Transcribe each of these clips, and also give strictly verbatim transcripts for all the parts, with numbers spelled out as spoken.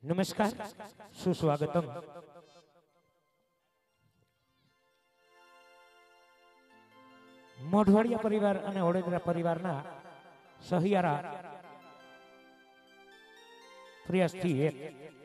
नमस्कार, सुस्वागतम। मोढवाड़िया परिवार और ओडेदरा परिवार सहियारा प्रयास थी एक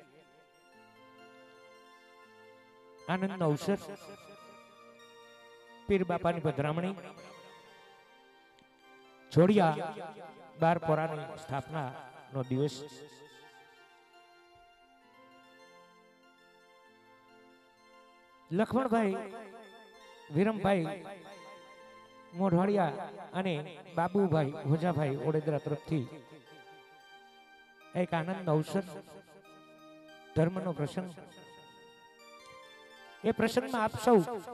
आनंद अवसर पीर बापा की पधरामणी जोड़िया बार पोरानी स्थापना नो दिवस लक्ष्मण भाई वीरम भाई मोढवाड़िया अने बाबू भाई भोजा भाई ओडेदरा तरफ थी एक आनंद अवसर धर्म नो प्रसंग। ये प्रसंग में आप सौ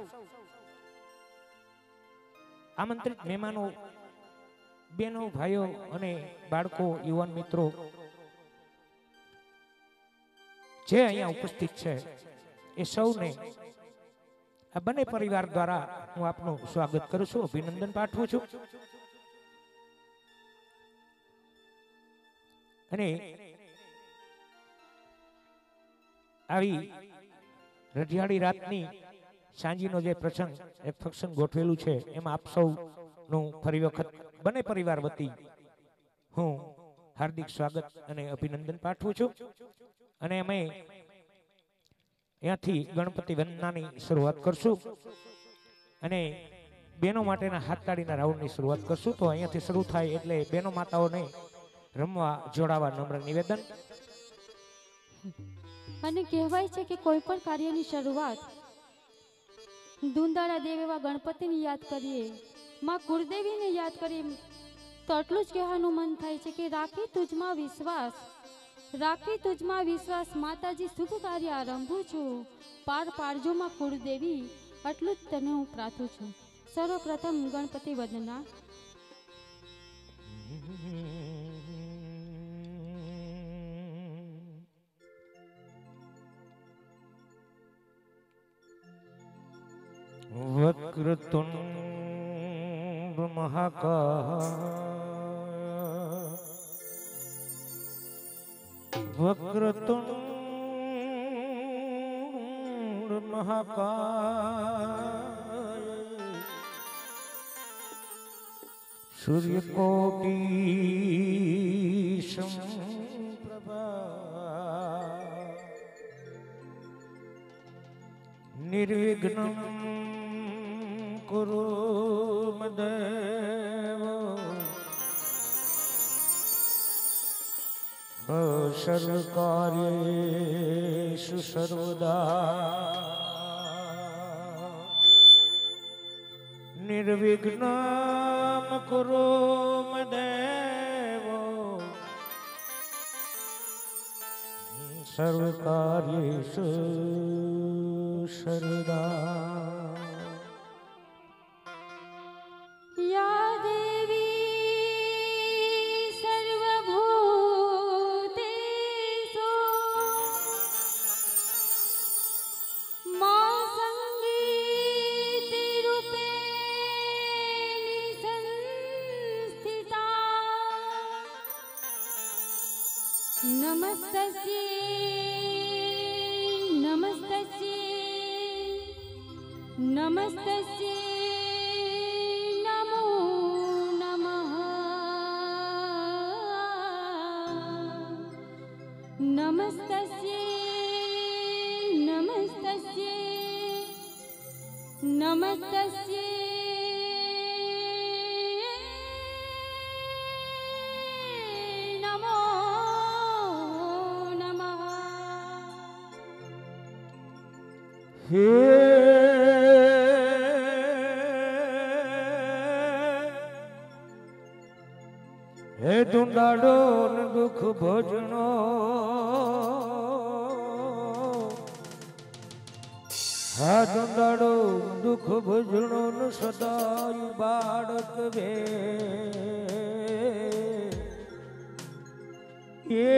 आमंत्रित मेहमानों बेनो भाइयों अने बाळको युवान मित्रों जे अहींया उपस्थित छे ए सौने आ बने परिवार द्वारा हूँ आपनु स्वागत करूँ छूं, अभिनंदन पाठवुं छूं। अने आवी रजियाड़ी रातनी सांजीनो जे प्रसंग एक फंक्शन गोठवेलुं छे एमां आप सौनुं फरी वखत बने परिवार वती हूँ हार्दिक स्वागत अने अभिनंदन पाठवुं छूं। अने अमे याथी गणपति वंदनानी शुरुआत करशुं अने बेनो माटेना हाथताळीना राउंडनी शुरुआत करशुं। तो अहींयाथी शरू थाय एटले बेनो माताओने रमवा जोड़ावा नम्र निवेदन। अने कहेवाय छे के कोई पण कार्यनी शरूआत दुंदाळा देव एवा गणपतिने याद करीए, मां कुलदेवीने याद करीए तो એટલું જ કહેવાનું મન થાય છે કે રાખી તુજમાં વિશ્વાસ, રાખી તુજમાં વિશ્વાસ માતાજી શુભ કાર્ય આરંભું છું, પાર પાડજો માં કુળદેવી, એટલું જ તને હું પ્રાર્થું છું। સર્વપ્રથમ ગણપતિ વંદના। वक्रतुंड महाकाय वक्रतुंड महाकाय सूर्यकोटि समप्रभा निर्विघ्नं कुरु मदेव सर्वकार्येषु सर्वदा निर्विघ्नं कुरु मदेव सर्वकार्येषु सर्वदा। नमस्तस्यै नमस्तस्यै नमस्तस्यै नमो नमः नमस्तस्यै नमस्तस्यै नमस्तस्यै हे हे दुंदाड़ो न दुख भोजनो हा दुंदाड़ो दुख भोजनो न सदाय बाळक वे ये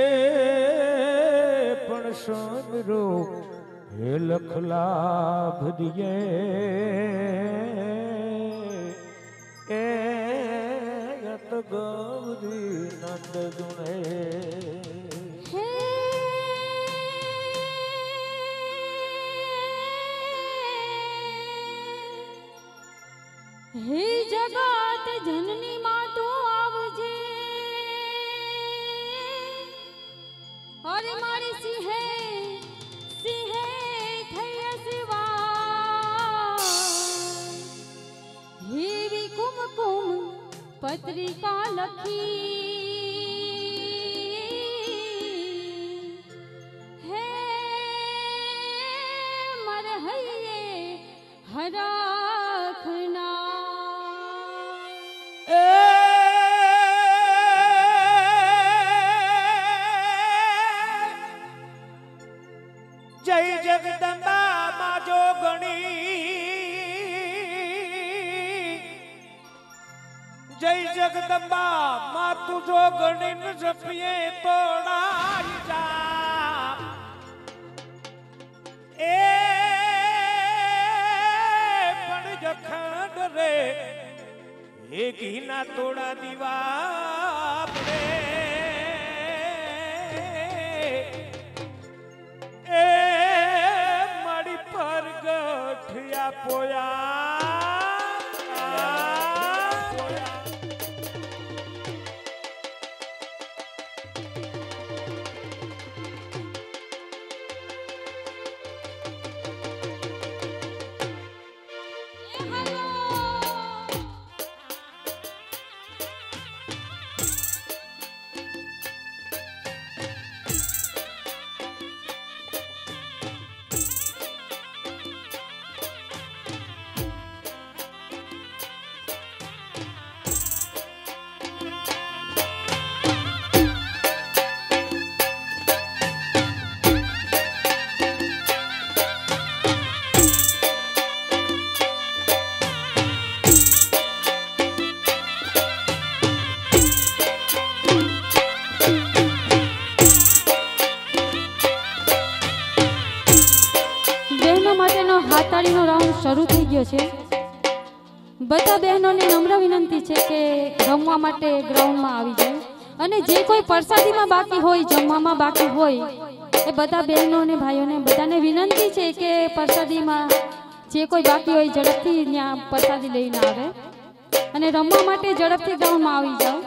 पण समरो हे लख लाभ दिए ए यत गौरी नंद गुणे हे જનની માં તું આવજે અરે મારી સિંહે સિંહે થઈ સિવા હેવી કુમકુમ પત્રિકા લખી હે મર હૈયે હરાખના જય જગદંબા માં જોગણી જય જગદંબા માં તું જોગણી ન જપીએ તોડાઈ જા એ પણ જખંડ રે એ ઘીના તોડા દીવા પડે એ મારી પરગઠિયા પોયા હાથતાળીનો રાઉન્ડ શરૂ થઈ ગયો છે. બધા બહેનોને નમ્ર વિનંતી છે કે રમવા માટે ગ્રાઉન્ડમાં આવી જાય અને જે કોઈ પ્રસાદીમાં બાકી હોય જમવામાં બાકી હોય એ બધા બહેનોને ભાઈઓને બધાને વિનંતી છે કે પ્રસાદીમાં જે કોઈ બાકી હોય ઝડપથી ત્યાં પ્રસાદી લઈને આવે અને રમવા માટે ઝડપથી ગ્રાઉન્ડમાં આવી જાઓ.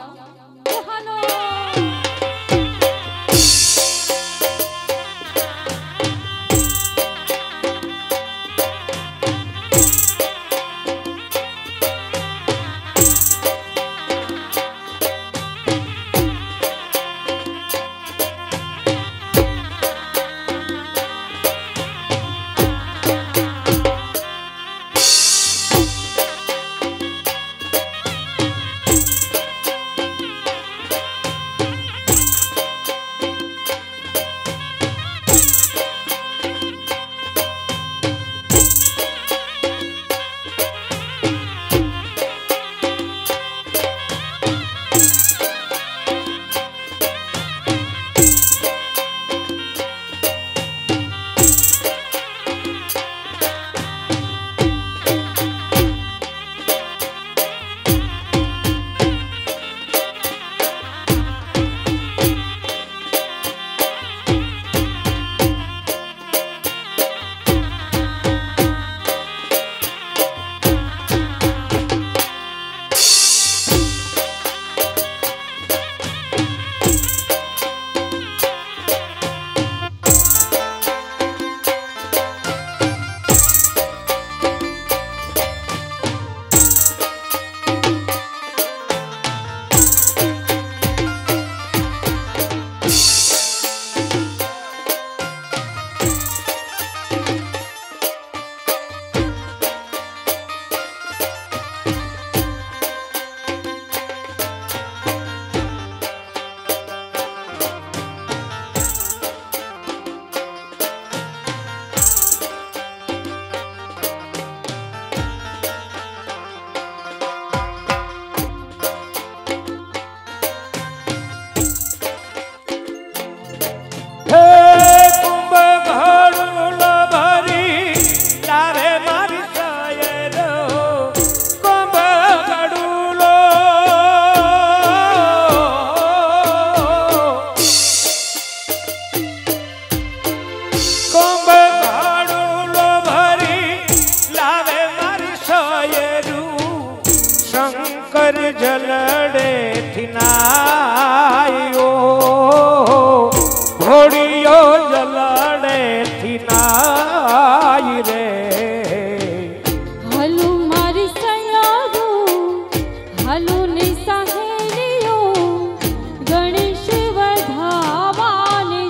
જલડે થી નાયો ઘોડીઓ જલડે થી નાય રે હલુ મારી સયારું હલુ ની સહેલીઓ ગણેશ વધાવાને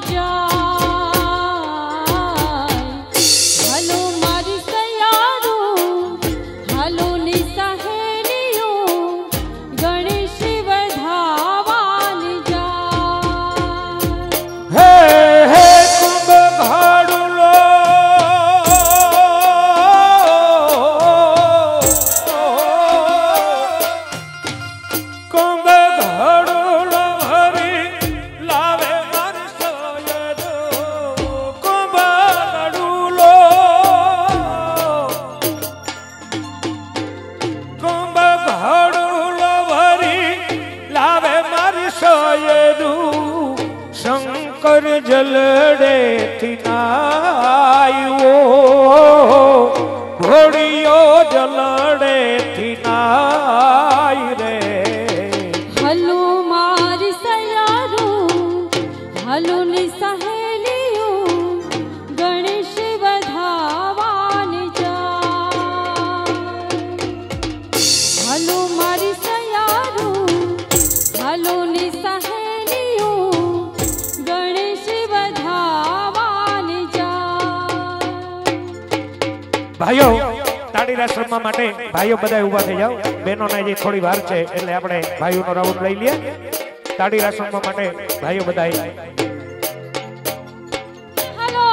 જાય હલુ મારી સયારું હલુ ની સહેલીઓ ગણેશ વધાવાને જાય હે હે કુંભ ભાડુલો કુંભ ભાડુલો હરી લાવે મારી સોયરો કુંભ ભાડુલો કુંભ ભાડુલો હરી લાવે મારી સોયરો શંકર જલડે થી નાયો ઘોડીઓ જલડે થી નાય રે હલુ મારી સયારું હલુ ની સહેલીઓ ગણેશ વધાવાને જાય હલુ મારી સયારું હલુ ની સહેલીઓ ગણેશ વધાવાને જાય ભાઈઓ તાળી રાસ રમવા માટે ભાઈઓ બધા ઊભા થઈ જાઓ બહેનોને જે થોડી વાર છે એટલે આપણે ભાઈઓનો રાઉન્ડ લઈ લઈએ તાળી રાસ રમવા માટે ભાઈઓ બધા હલો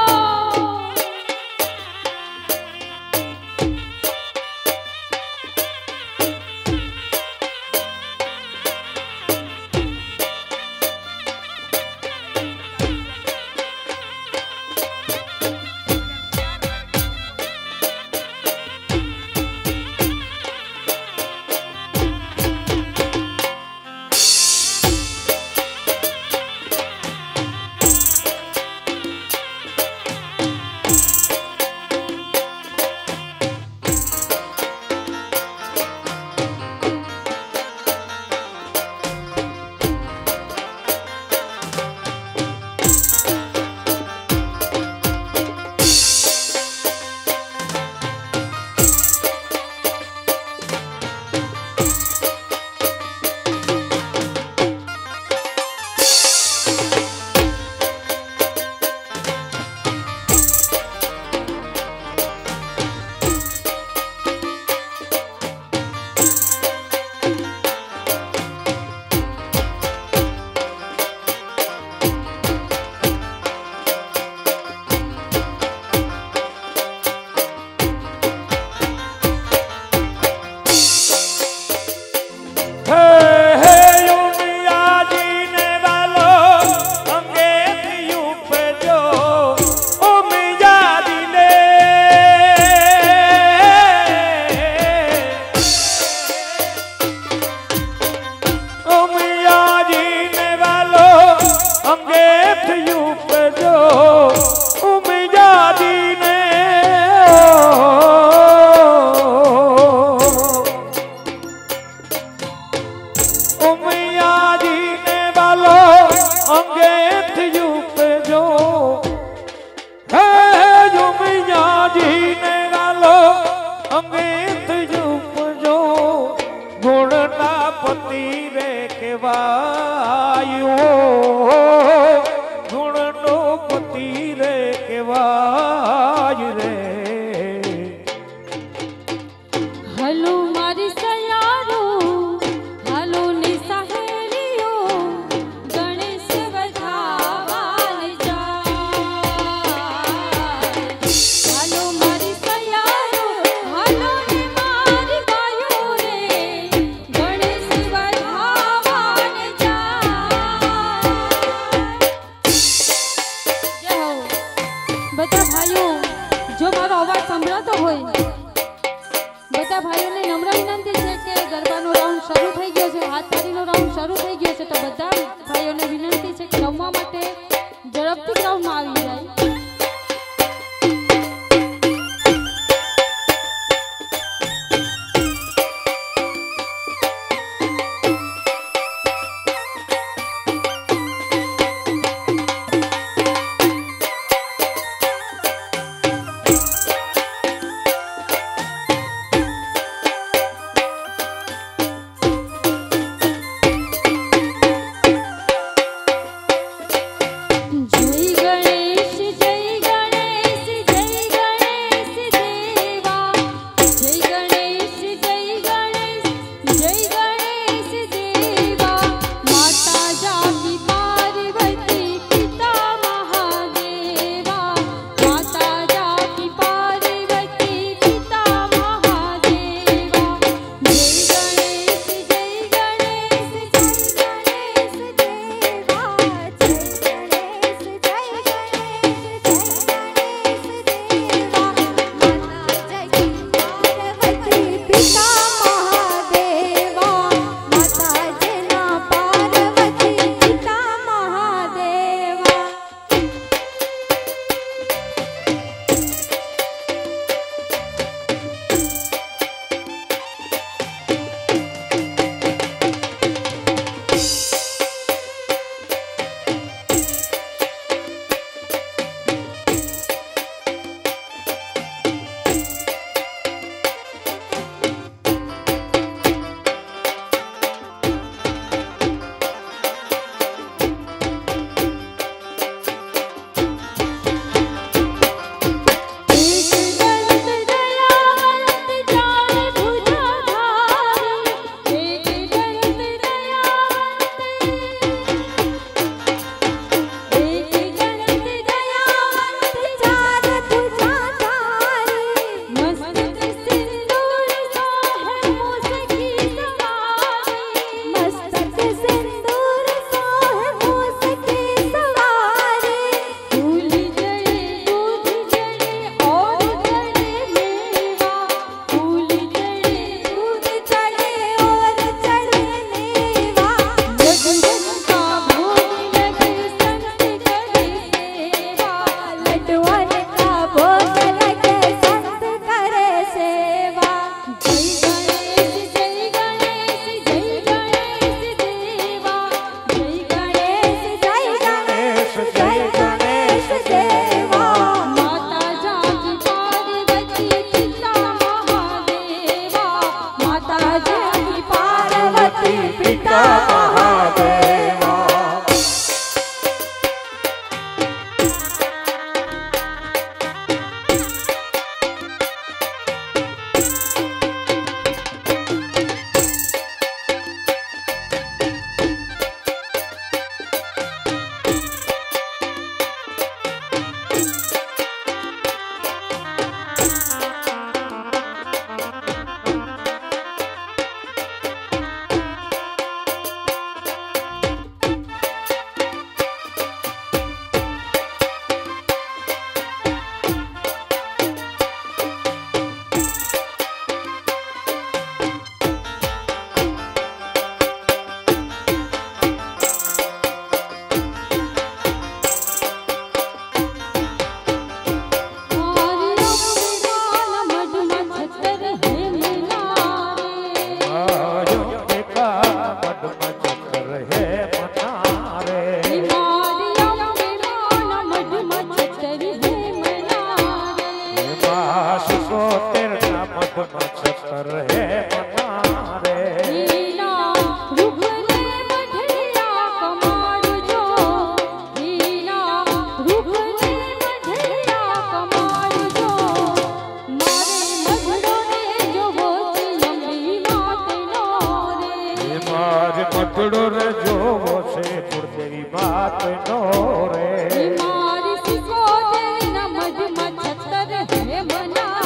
મથડો રે જોવો છે કુળદેવી વાત નો રે મારી સિકોતેરી ના મઢમાં છતર હે મના